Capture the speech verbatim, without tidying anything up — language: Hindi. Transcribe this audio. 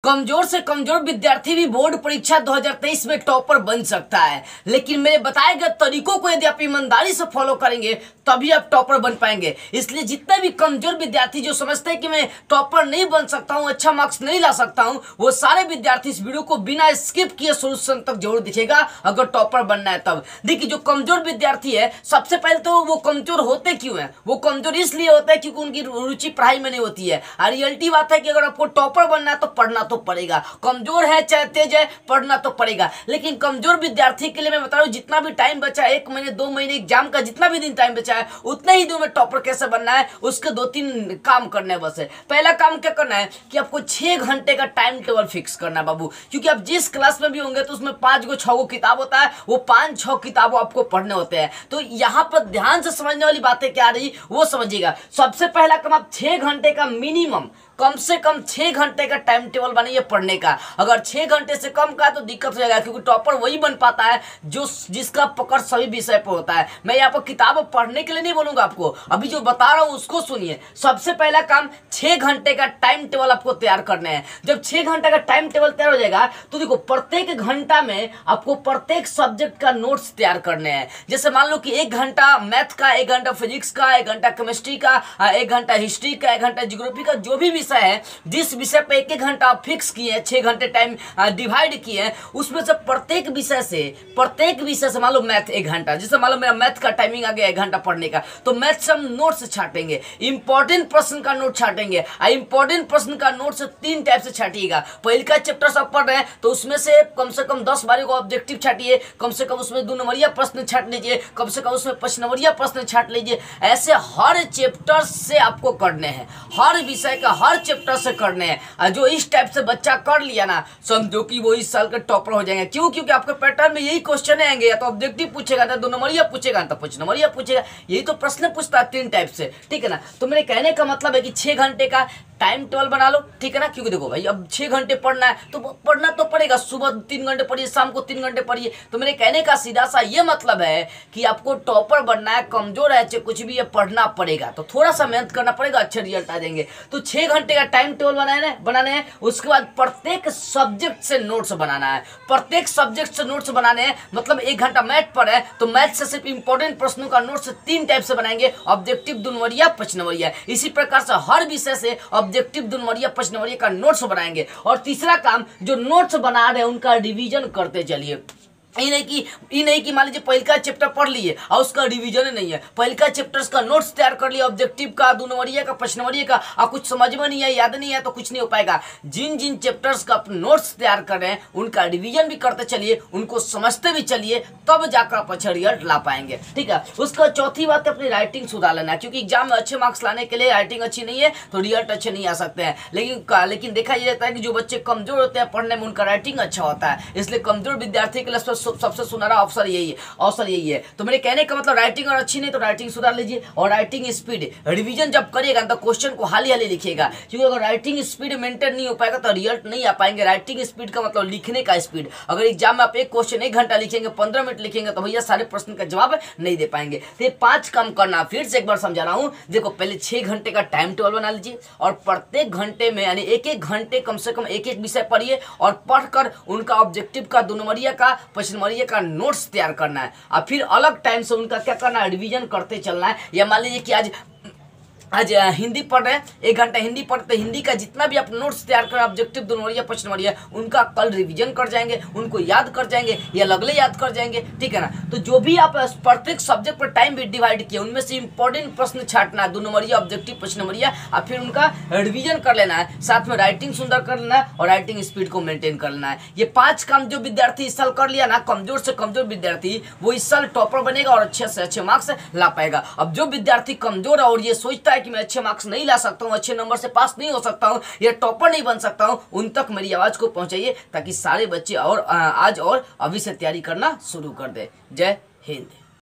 कमजोर से कमजोर विद्यार्थी भी बोर्ड परीक्षा दो हज़ार तेईस में टॉपर बन सकता है, लेकिन मेरे बताए गए तरीकों को यदि आप ईमानदारी से फॉलो करेंगे तभी आप टॉपर बन पाएंगे। इसलिए जितने भी कमजोर विद्यार्थी जो समझते हैं कि मैं टॉपर नहीं बन सकता हूं, अच्छा मार्क्स नहीं ला सकता हूं, वो सारे विद्यार्थी इस वीडियो को बिना स्किप किए सोल्यूशन तक जरूर दिखेगा अगर टॉपर बनना है तब। देखिए, जो कमजोर विद्यार्थी है, सबसे पहले तो वो कमजोर होते क्यों है? वो कमजोर इसलिए होता है क्योंकि उनकी रुचि पढ़ाई में नहीं होती है। और रियलिटी बात है कि अगर आपको टॉपर बनना है तो पढ़ना तो पड़ेगा। कमजोर है चाहे तेज है, पढ़ना तो पड़ेगा। लेकिन कमजोर विद्यार्थी के लिए मैं बता रहा हूं, जितना भी टाइम बचा है, एक महीने दो महीने एग्जाम का जितना भी दिन टाइम बचा है, उतने ही दिन में टॉपर कैसे बनना है उसके दो तीन काम करने हैं बस है। पहला काम क्या करना है कि आपको छह घंटे का टाइम टेबल फिक्स करना है बाबू, क्योंकि आप जिस क्लास में भी होंगे तो उसमें पांच गो छह गो किताब होता है, वो पांच छह किताबों आपको पढ़ने होते हैं। तो यहाँ पर ध्यान से समझने वाली बातें क्या आ रही वो समझिएगा। सबसे पहला काम, आप छह घंटे का मिनिमम कम से कम छह घंटे का टाइम टेबल बनाइए पढ़ने का। अगर छह घंटे से कम का तो दिक्कत हो जाएगा, क्योंकि टॉपर वही बन पाता है जो जिसका पकड़ सभी विषय पर होता है। मैं यहाँ पर किताब पढ़ने के लिए नहीं बोलूंगा आपको, अभी जो बता रहा हूं उसको सुनिए। सबसे पहला काम, छह घंटे का टाइम टेबल आपको तैयार करना है। जब छह घंटे का टाइम टेबल तैयार हो जाएगा तो देखो, प्रत्येक घंटा में आपको प्रत्येक सब्जेक्ट का नोट्स तैयार करने हैं। जैसे मान लो कि एक घंटा मैथ का, एक घंटा फिजिक्स का, एक घंटा केमिस्ट्री का, एक घंटा हिस्ट्री का, एक घंटा ज्योग्राफी का, जो भी विषय है, जिस विषय पे एक एक घंटा आप फिक्स किए हैं, छह घंटे टाइम डिवाइड किए हैं, उसमें से प्रत्येक विषय से प्रत्येक विषय से मान लो मैथ एक घंटा, जैसे मान लो मेरा मैथ का टाइमिंग आ गया एक घंटा पढ़ने का, तो मैथ से हम नोट्स छाटेंगे, इंपॉर्टेंट प्रश्न का नोट छाटेंगे। इंपॉर्टेंट प्रश्न का नोट से तीन टाइप से छाटिएगा। पहले का चैप्टर सब पढ़ रहे हैं तो उसमें से कम से कम दस बारह को ऑब्जेक्टिव छाटिए, कम से कम उसमें दो नंबरिया प्रश्न छाट लीजिए, कम से कम उसमें पांच नंबरिया प्रश्न छाट लीजिए। ऐसे हर चैप्टर से आपको करने हैं, हर विषय का हर चैप्टर से करने हैं। जो इस टाइप से बच्चा कर लिया ना, समझो कि वो इस साल के टॉपर हो जाएंगे। क्यों? क्योंकि आपके पैटर्न में यही क्वेश्चन आएंगे, या तो ऑब्जेक्टिव पूछेगा, ना दो नंबरिया पूछेगा, तो पांच नंबरिया पूछेगा। यही तो प्रश्न पूछता है तीन टाइप से, ठीक है ना। तो मेरे कहने का मतलब है कि छह घंटे का टाइम टेबल बना लो, ठीक है ना। क्योंकि देखो भाई, अब छह घंटे पढ़ना है तो पढ़ना तो पड़ेगा। सुबह तीन घंटे पढ़िए, शाम को तीन घंटे पढ़िए। तो मेरे कहने का सीधा सा ये मतलब है कि आपको टॉपर बनना है, कमजोर है चाहे कुछ भी है, पढ़ना पड़ेगा। तो थोड़ा सा मेहनत करना पड़ेगा, अच्छे रिजल्ट आ जाएंगे। तो छह घंटे का टाइम टेबल बनाना है बनाने हैं उसके बाद प्रत्येक सब्जेक्ट से नोट्स बनाना है। प्रत्येक सब्जेक्ट से नोट्स बनाने हैं, मतलब एक घंटा मैथ पर है तो मैथ से सिर्फ इंपॉर्टेंट प्रश्नों का नोट्स तीन टाइप से बनाएंगे, ऑब्जेक्टिव, दो नंबरिया, पांच नंबरिया। इसी प्रकार से हर विषय से ऑब्जेक्टिव, दो नंबरिया, पांच नंबरिया का नोट्स बनाएंगे। और तीसरा काम, जो नोट्स बना रहे हैं उनका रिवीजन करते चलिए। ये नहीं कि ये नहीं कि मान लीजिए पहले का चैप्टर पढ़ लिए और उसका रिवीजन नहीं है, पहले का चैप्टर्स का नोट्स तैयार कर लिया, ऑब्जेक्टिव का, दो नंबरिया का, पांच नंबरिया का, और कुछ समझ में नहीं है, याद नहीं है तो कुछ नहीं हो पाएगा। जिन जिन चैप्टर्स का नोट्स तैयार कर रहे हैं उनका रिवीजन भी करते चलिए, उनको समझते भी चलिए, तब जाकर आप अच्छा रिजल्ट ला पाएंगे, ठीक है। उसका चौथी बात है अपनी राइटिंग सुधार लेना, क्योंकि एग्जाम में अच्छे मार्क्स लाने के लिए राइटिंग अच्छी नहीं है तो रिजल्ट अच्छे नहीं आ सकते हैं। लेकिन लेकिन देखा यह जाता है कि जो बच्चे कमजोर होते हैं पढ़ने में, उनका राइटिंग अच्छा होता है। इसलिए कमजोर विद्यार्थी के लिए सबसे सुनहरा अवसर यही है अवसर यही है। तो मेरे कहने का मतलब, राइटिंग और अच्छी नहीं तो राइटिंग सुधार लीजिए। और राइटिंग स्पीड, रिवीजन जब करिएगा तो क्वेश्चन को हाली हाली लिखिएगा, क्योंकि अगर राइटिंग स्पीड मेंटेन नहीं हो पाएगा तो रिजल्ट नहीं आ पाएंगे। राइटिंग स्पीड का मतलब लिखने का स्पीड। अगर एग्जाम में आप एक क्वेश्चन एक घंटा लिखेंगे, पंद्रह मिनट लिखेंगे, तो भैया सारे प्रश्न का जवाब नहीं दे पाएंगे। तो ये पांच काम करना, फिर से एक बार समझा रहा हूं। देखो, पहले छह घंटे का टाइम टेबल बना लीजिए और प्रत्येक घंटे में यानी एक एक घंटे कम से कम एक एक विषय पढ़िए और पढ़कर उनका ऑब्जेक्टिव का, दो नंबरिया का, पांच नंबरिया का नोट्स तैयार करना है। और फिर अलग टाइम से उनका क्या करना है, रिवीजन करते चलना है। या मान लीजिए कि आज आज हिंदी पढ़ रहे हैं, एक घंटा हिंदी पढ़ते, हिंदी का जितना भी आप नोट्स तैयार करें, ऑब्जेक्टिव, दो नंबरिया, पांच नंबरिया, उनका कल रिवीजन कर जाएंगे, उनको याद कर जाएंगे या अगले याद कर जाएंगे, ठीक है ना। तो जो भी आप प्रत्येक सब्जेक्ट पर टाइम भी डिवाइड किए, उनमें से इंपॉर्टेंट प्रश्न छाटना है, दो नंबरिया, ऑब्जेक्टिव, पांच नंबरिया, और फिर उनका रिवीजन कर लेना है। साथ में राइटिंग सुंदर कर लेना है और राइटिंग स्पीड को मेंटेन कर लेना है। ये पांच काम जो विद्यार्थी इस साल कर लिया ना, कमजोर से कमजोर विद्यार्थी, वो इस साल टॉपर बनेगा और अच्छे से अच्छे मार्क्स ला पाएगा। अब जो विद्यार्थी कमजोर है और ये सोचता है कि मैं अच्छे मार्क्स नहीं ला सकता हूं, अच्छे नंबर से पास नहीं हो सकता हूं, या टॉपर नहीं बन सकता हूं, उन तक मेरी आवाज को पहुंचाइए ताकि सारे बच्चे और आज और अभी से तैयारी करना शुरू कर दे। जय हिंद।